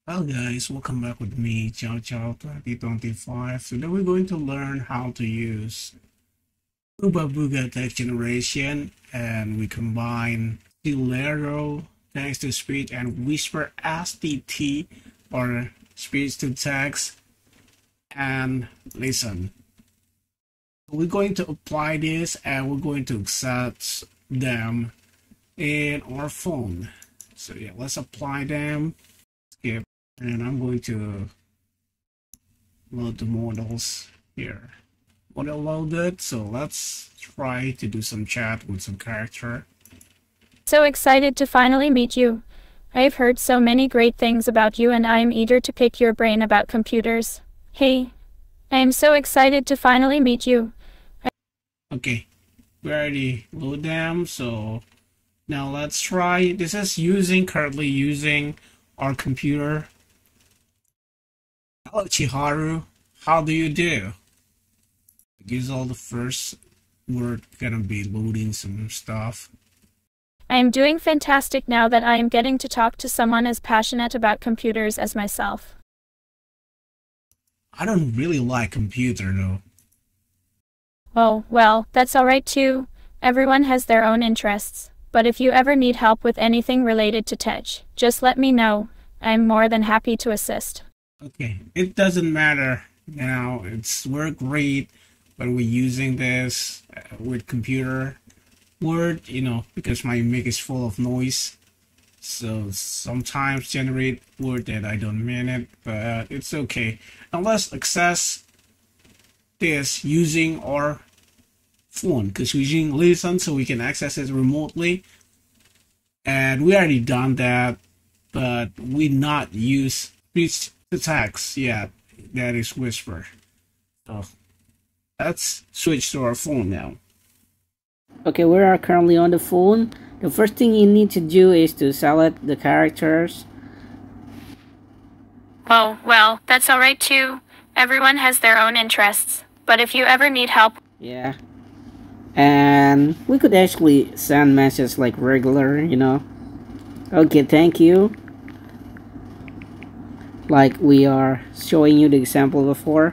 Hello guys, welcome back with me, Chow Chow 2025. Today we're going to learn how to use Oobaboga Text Generation, and we combine Silero text to speech and Whisper STT or speech to text and listen. We're going to apply this and we're going to access them in our phone. So yeah, let's apply them. Skip. And I'm going to load the models here. Model loaded, so let's try to do some chat with some character. So excited to finally meet you. I've heard so many great things about you and I am eager to pick your brain about computers. Hey, I am so excited to finally meet you. Okay, we already load them, so now let's try. This is currently using our computer. Hello Chiharu, how do you do? I guess all the first we're gonna be loading some stuff. I am doing fantastic now that I am getting to talk to someone as passionate about computers as myself. I don't really like computer though. Oh, well, that's alright too. Everyone has their own interests. But if you ever need help with anything related to tech, just let me know. I'm more than happy to assist. Okay, it doesn't matter now. We're great when we're using this with computer word, because my mic is full of noise. So sometimes generate word that I don't mean it, but it's okay. Now let's access this using our phone, because we're using Listen, so we can access it remotely. And we already done that, but we not use speech to text yet. That is Whisper. So let's switch to our phone now. Okay, we are currently on the phone. The first thing you need to do is to select the characters. Oh, well, that's alright too. Everyone has their own interests. But if you ever need help, Yeah. And we could actually send messages like regular. Okay, thank you. Like we are showing you the example before.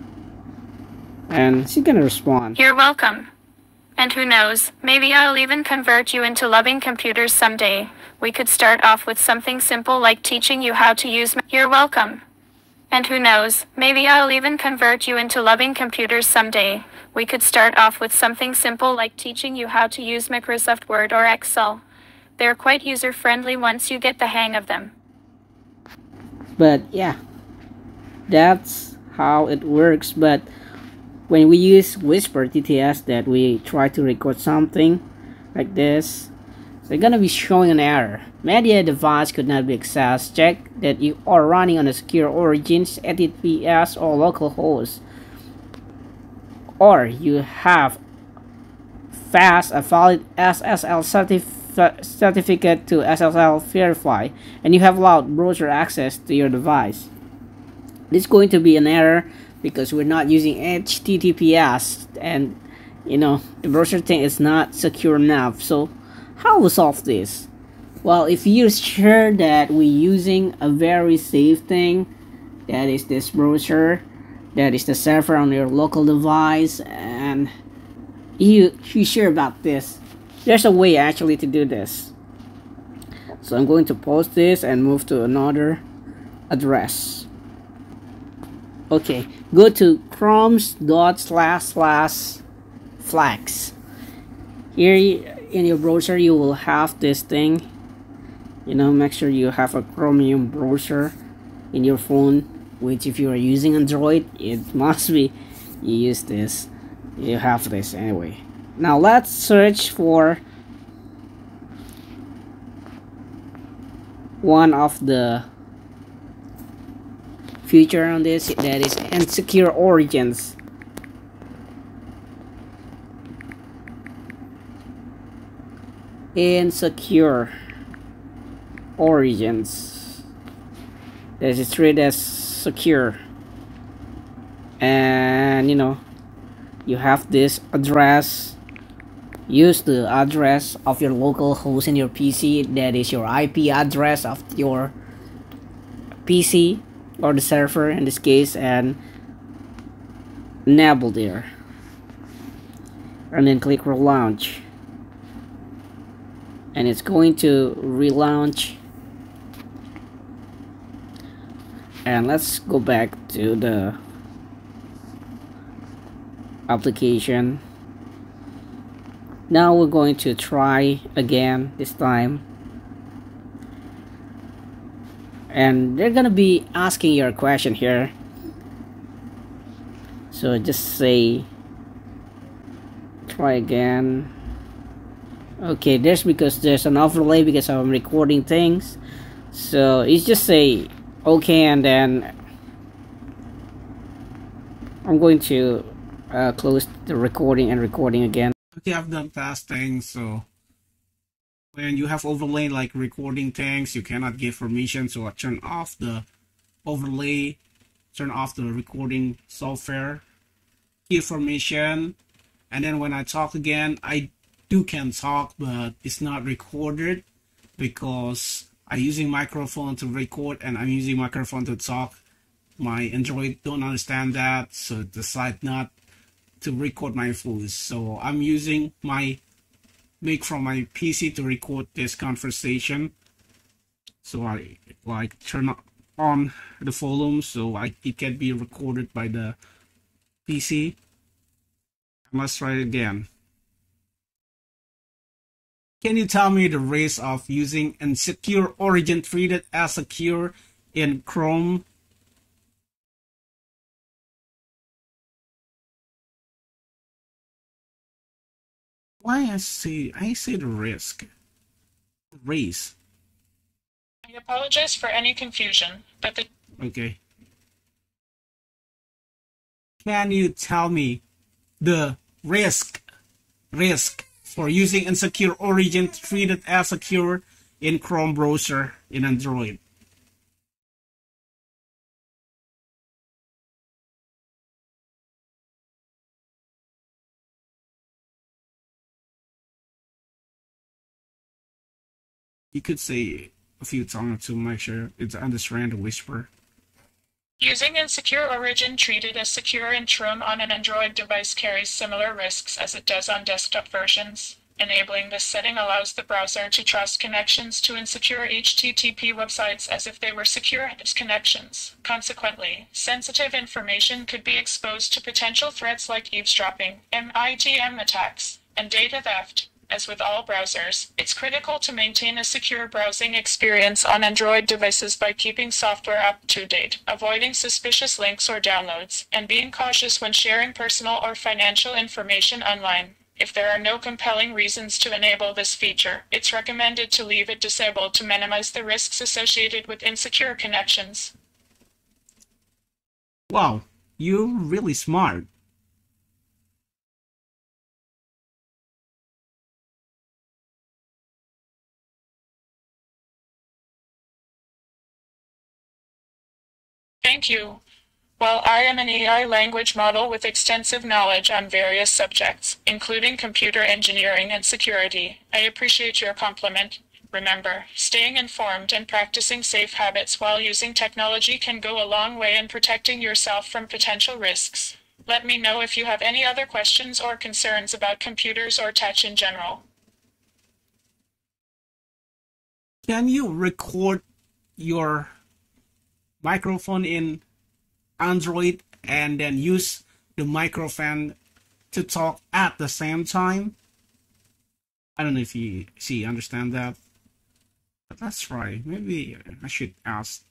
And she's gonna respond. you're welcome. And who knows, maybe I'll even convert you into loving computers someday. We could start off with something simple like teaching you how to use. You're welcome. And who knows, maybe I'll even convert you into loving computers someday. We could start off with something simple like teaching you how to use Microsoft Word or Excel. They're quite user-friendly once you get the hang of them. But yeah, that's how it works. But when we use Whisper TTS, that we try to record something like this, they're gonna be showing an error. Media device could not be accessed. Check that you are running on a secure origins, HTTPS or localhost, or you have a valid SSL certificate to SSL verify, and you have allowed browser access to your device. This is going to be an error because we're not using HTTPS, and the browser thing is not secure enough. So how we solve this? Well, if you're sure that we're using a very safe thing, that is this browser, that is the server on your local device, and you're sure about this, there's a way actually to do this. So I'm going to post this and move to another address. Okay, go to chromes.//flags. Here in your browser you will have this thing. Make sure you have a Chromium browser in your phone, which if you are using Android, it must be you use this. You have this anyway. Now let's search for one of the feature on this, that is insecure origins. Insecure origins, that is treated as secure. And you have this address. Use the address of your local host in your PC, that is your IP address of your PC or the server in this case and enable there, and then click relaunch, and it's going to relaunch. And let's go back to the application. Now we're going to try again this time, and they're gonna be asking your question here, so just say try again. Okay, because there's an overlay because I'm recording things, so it's just say okay, and then I'm going to close the recording and recording again. Okay, I've done past things, so when you have overlay like recording things, you cannot give permission, so I turn off the overlay, turn off the recording software, give permission, and then when I talk again, I can talk, but it's not recorded because I'm using microphone to record and I'm using microphone to talk. My Android don't understand that, so decide not to record my voice. So I'm using my mic from my PC to record this conversation. So I like turn on the volume so it can be recorded by the PC. Let's try it again. Can you tell me the risk of using insecure origin treated as secure in Chrome? Why I say the risk. Race. I apologize for any confusion, but the Okay. Can you tell me the risk for using insecure origin treated as secure in Chrome browser in Android? You could say a few times to make sure it's understand the whisper. using insecure origin treated as secure in Chrome on an Android device carries similar risks as it does on desktop versions. Enabling this setting allows the browser to trust connections to insecure HTTP websites as if they were secure connections. Consequently, sensitive information could be exposed to potential threats like eavesdropping, MITM attacks, and data theft. As with all browsers, it's critical to maintain a secure browsing experience on Android devices by keeping software up to date, avoiding suspicious links or downloads, and being cautious when sharing personal or financial information online. If there are no compelling reasons to enable this feature, it's recommended to leave it disabled to minimize the risks associated with insecure connections. Wow, you're really smart. Thank you. While I am an AI language model with extensive knowledge on various subjects, including computer engineering and security, I appreciate your compliment. Remember, staying informed and practicing safe habits while using technology can go a long way in protecting yourself from potential risks. Let me know if you have any other questions or concerns about computers or tech in general. Can you record your microphone in Android and then use the microphone to talk at the same time? I don't know if you understand that, but let's try. Maybe I should ask.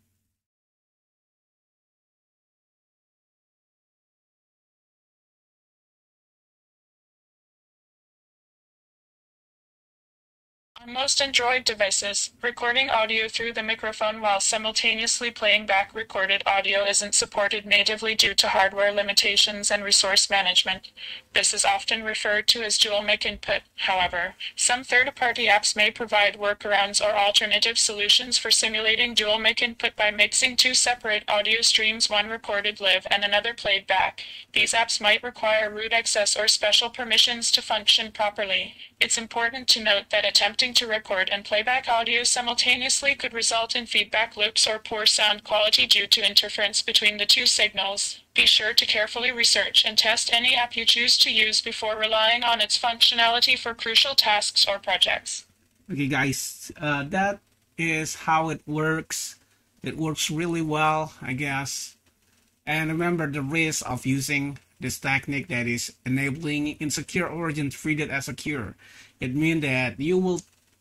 On most Android devices, recording audio through the microphone while simultaneously playing back recorded audio isn't supported natively due to hardware limitations and resource management. This is often referred to as dual mic input. However, some third-party apps may provide workarounds or alternative solutions for simulating dual mic input by mixing two separate audio streams, one recorded live and another played back. These apps might require root access or special permissions to function properly. It's important to note that attempting to record and playback audio simultaneously could result in feedback loops or poor sound quality due to interference between the two signals. Be sure to carefully research and test any app you choose to use before relying on its functionality for crucial tasks or projects. Okay, guys, that is how it works. It works really well, I guess. And remember the risk of using this technique, that is enabling insecure origin treated as secure. It means that you will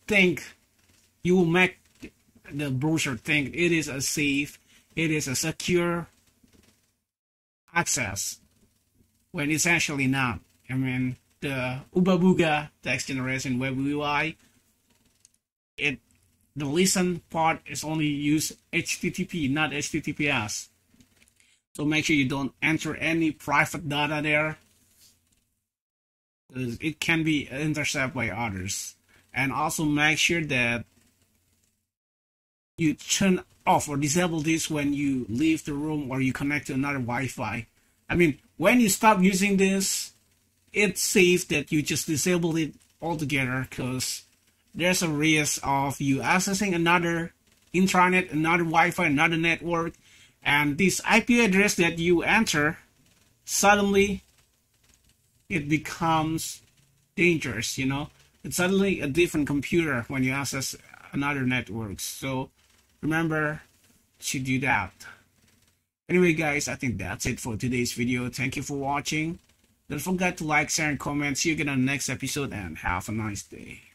make the browser think it is a safe, it is a secure access, when it's actually not. I mean, the Oobaboga Text Generation WebUI, the listen part is only use HTTP, not HTTPS. So make sure you don't enter any private data there, because it can be intercepted by others. And also make sure that you turn off or disable this when you leave the room or you connect to another Wi-Fi. I mean, when you stop using this, it's safe that you just disable it altogether, because there's a risk of you accessing another intranet, another Wi-Fi, another network, and this IP address that you enter, suddenly it becomes dangerous, you know? It's suddenly a different computer when you access another network. So remember to do that. Anyway, guys, I think that's it for today's video. Thank you for watching. Don't forget to like, share, and comment. See you again on the next episode, and have a nice day.